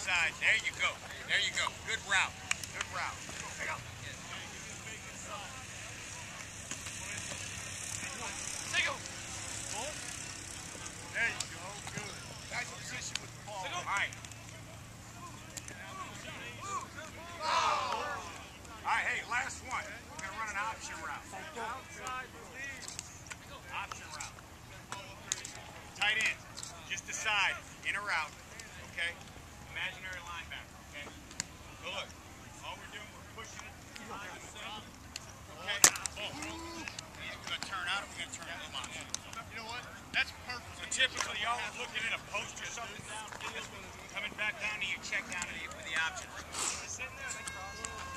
side. There you go. There you go. Good route. Good route. There you go. There you go. Good. Nice position with the ball. All right. All right, hey, last one. We're going to run an option route. Option route. Tight end. Just decide, in or out. Okay? Imaginary linebacker. Okay? So look, all we're doing, we're pushing it. Okay? Boom. We're going to turn out or we're going to turn in. Come on. You know what? That's perfect. So typically, y'all are looking at a post or something downfield, coming back down to your check down to the option route. Sitting there, they cross.